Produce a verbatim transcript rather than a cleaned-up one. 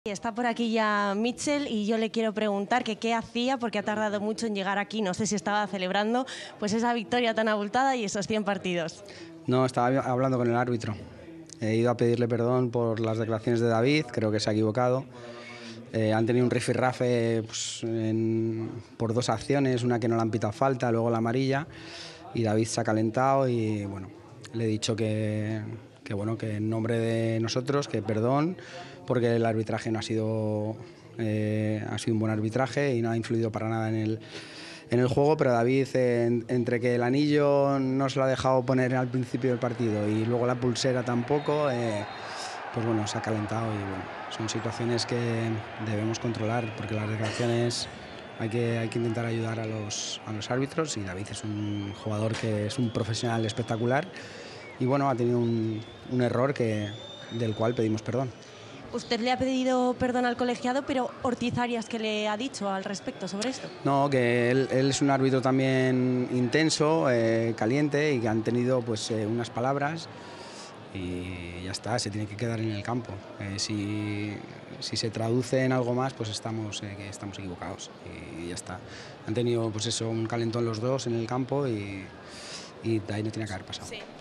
Está por aquí ya Mitchell y yo le quiero preguntar que qué hacía, porque ha tardado mucho en llegar aquí, no sé si estaba celebrando pues esa victoria tan abultada y esos cien partidos. No, estaba hablando con el árbitro. He ido a pedirle perdón por las declaraciones de David, creo que se ha equivocado. Eh, han tenido un rifirrafe pues, en, por dos acciones, una que no le han pitado falta, luego la amarilla, y David se ha calentado y bueno, le he dicho que, que, bueno, que en nombre de nosotros, que perdón, porque el arbitraje no ha sido, eh, ha sido un buen arbitraje y no ha influido para nada en el, en el juego, pero David, en, entre que el anillo no se lo ha dejado poner al principio del partido y luego la pulsera tampoco, eh, pues bueno, se ha calentado y bueno, son situaciones que debemos controlar porque las declaraciones hay que, hay que intentar ayudar a los, a los árbitros y David es un jugador que es un profesional espectacular y bueno, ha tenido un, un error que, del cual pedimos perdón. Usted le ha pedido perdón al colegiado, pero Ortiz Arias, ¿qué le ha dicho al respecto sobre esto? No, que él, él es un árbitro también intenso, eh, caliente y que han tenido pues eh, unas palabras y ya está, se tiene que quedar en el campo. Eh, si, si se traduce en algo más, pues estamos, eh, que estamos equivocados y ya está. Han tenido pues eso, un calentón los dos en el campo y, y de ahí no tiene que haber pasado. Sí.